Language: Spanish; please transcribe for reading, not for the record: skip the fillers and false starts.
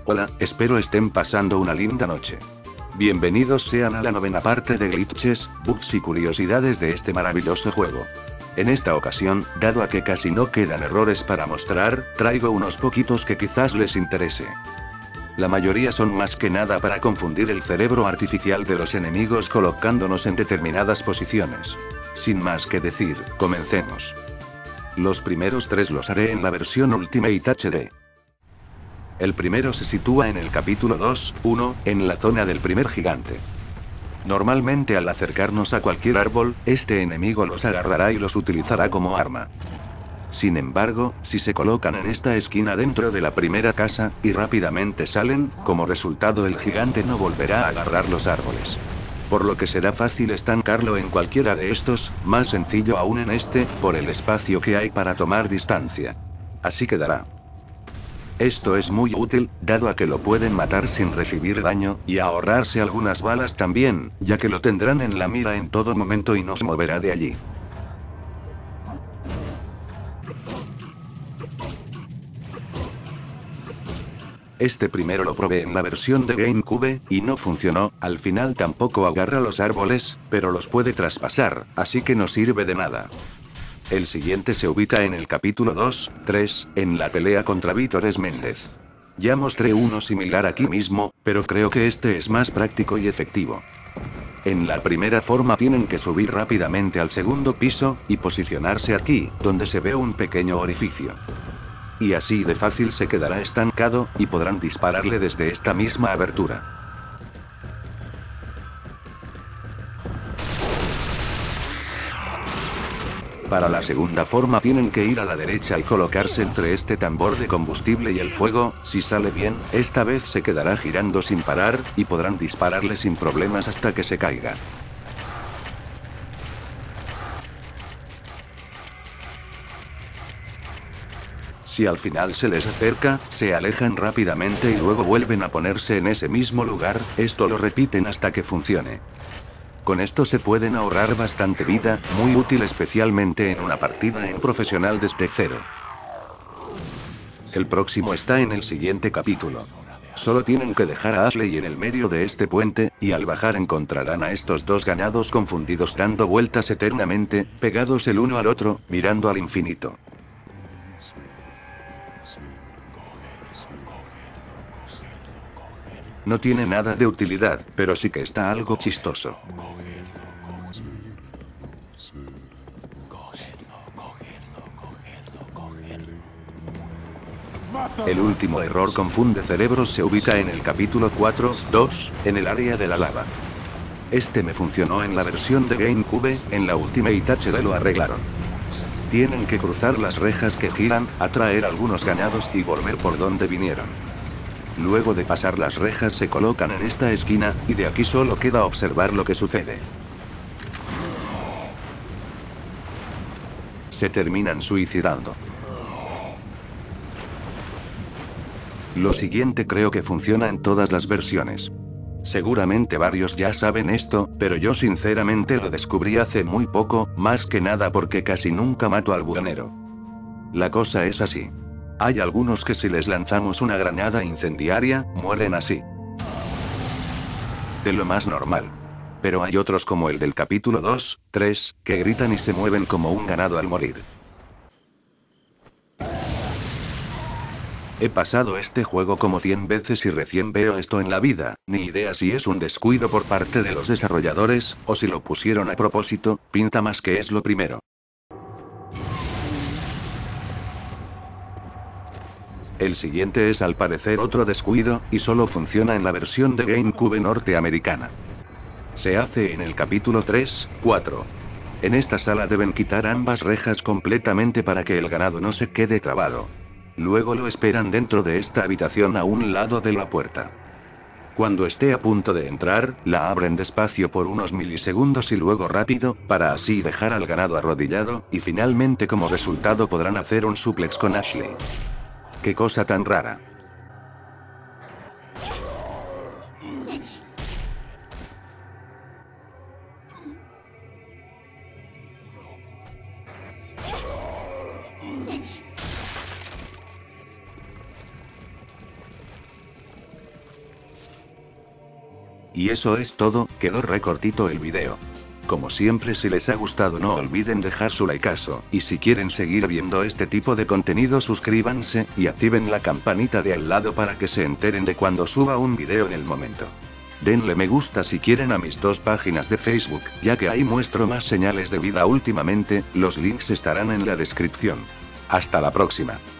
Hola, espero estén pasando una linda noche. Bienvenidos sean a la novena parte de glitches, bugs y curiosidades de este maravilloso juego. En esta ocasión, dado a que casi no quedan errores para mostrar, traigo unos poquitos que quizás les interese. La mayoría son más que nada para confundir el cerebro artificial de los enemigos colocándonos en determinadas posiciones. Sin más que decir, comencemos. Los primeros 3 los haré en la versión Ultimate HD. El primero se sitúa en el capítulo 2.1, en la zona del primer gigante. Normalmente al acercarnos a cualquier árbol, este enemigo los agarrará y los utilizará como arma. Sin embargo, si se colocan en esta esquina dentro de la primera casa, y rápidamente salen, como resultado el gigante no volverá a agarrar los árboles. Por lo que será fácil estancarlo en cualquiera de estos, más sencillo aún en este, por el espacio que hay para tomar distancia. Así quedará. Esto es muy útil, dado a que lo pueden matar sin recibir daño, y ahorrarse algunas balas también, ya que lo tendrán en la mira en todo momento y no se moverá de allí. Este primero lo probé en la versión de GameCube, y no funcionó, al final tampoco agarra los árboles, pero los puede traspasar, así que no sirve de nada. El siguiente se ubica en el capítulo 2.3, en la pelea contra Vítores Méndez. Ya mostré uno similar aquí mismo, pero creo que este es más práctico y efectivo. En la primera forma tienen que subir rápidamente al segundo piso, y posicionarse aquí, donde se ve un pequeño orificio. Y así de fácil se quedará estancado, y podrán dispararle desde esta misma abertura. Para la segunda forma tienen que ir a la derecha y colocarse entre este tambor de combustible y el fuego. Si sale bien, esta vez se quedará girando sin parar, y podrán dispararle sin problemas hasta que se caiga. Si al final se les acerca, se alejan rápidamente y luego vuelven a ponerse en ese mismo lugar, esto lo repiten hasta que funcione. Con esto se pueden ahorrar bastante vida, muy útil especialmente en una partida en profesional desde cero. El próximo está en el siguiente capítulo. Solo tienen que dejar a Ashley en el medio de este puente, y al bajar encontrarán a estos dos ganados confundidos dando vueltas eternamente, pegados el uno al otro, mirando al infinito. No tiene nada de utilidad, pero sí que está algo chistoso. El último error confunde cerebros se ubica en el capítulo 4.2, en el área de la lava. Este me funcionó en la versión de GameCube, en la Ultimate HD lo arreglaron. Tienen que cruzar las rejas que giran, atraer algunos ganados y volver por donde vinieron. Luego de pasar las rejas se colocan en esta esquina, y de aquí solo queda observar lo que sucede. Se terminan suicidando. Lo siguiente creo que funciona en todas las versiones. Seguramente varios ya saben esto, pero yo sinceramente lo descubrí hace muy poco, más que nada porque casi nunca mato al bucanero. La cosa es así. Hay algunos que si les lanzamos una granada incendiaria, mueren así. De lo más normal. Pero hay otros como el del capítulo 2.3, que gritan y se mueven como un ganado al morir. He pasado este juego como 100 veces y recién veo esto en la vida, ni idea si es un descuido por parte de los desarrolladores, o si lo pusieron a propósito, pinta más que es lo primero. El siguiente es al parecer otro descuido, y solo funciona en la versión de GameCube norteamericana. Se hace en el capítulo 3.4. En esta sala deben quitar ambas rejas completamente para que el ganado no se quede trabado. Luego lo esperan dentro de esta habitación a un lado de la puerta. Cuando esté a punto de entrar, la abren despacio por unos milisegundos y luego rápido, para así dejar al ganado arrodillado, y finalmente como resultado podrán hacer un suplex con Ashley. ¡Qué cosa tan rara! Y eso es todo, quedó re cortito el video. Como siempre, si les ha gustado no olviden dejar su likeazo, y si quieren seguir viendo este tipo de contenido suscríbanse, y activen la campanita de al lado para que se enteren de cuando suba un video en el momento. Denle me gusta si quieren a mis 2 páginas de Facebook, ya que ahí muestro más señales de vida últimamente, los links estarán en la descripción. Hasta la próxima.